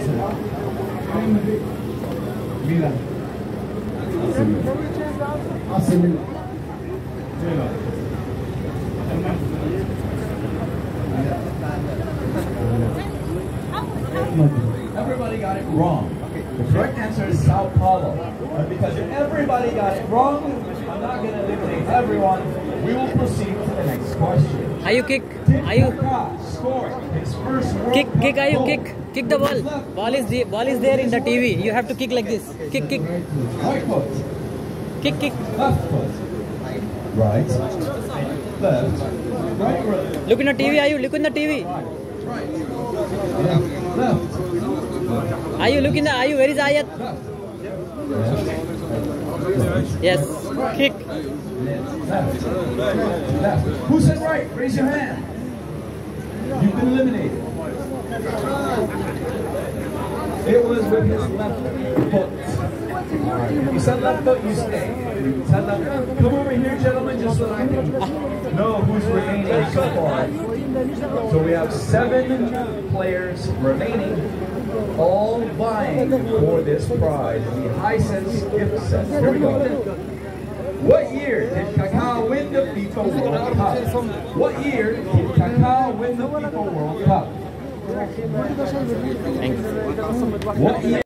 Milan. AC Milan. Everybody got it wrong. The correct answer is Sao Paulo. And because everybody got it wrong, I'm not going to eliminate everyone. We will proceed to the next question. Are you kick? Are you scored his first World kick? Cup Kick? Are you goal. kick? Kick the ball. Ball is there in the TV. You have to kick like this. Kick. Right foot. Kick. Left foot. Right. Left. Right. Look in the TV. Are you look in the TV? Right. Left. Are you looking the? Are you? Where is Ayat? Yes. Kick. Left. Who said right? Raise your hand. You've been eliminated. It was with his left foot. You said left foot, you stay. You said left foot. Come over here, gentlemen, just so that I can know who's remaining so far. So we have 7 players remaining, all vying for this prize, the Hisense gift set. Here we go. What year did Kaká win the FIFA World Cup? What year did Kaká win the FIFA World Cup? Thank you. What year?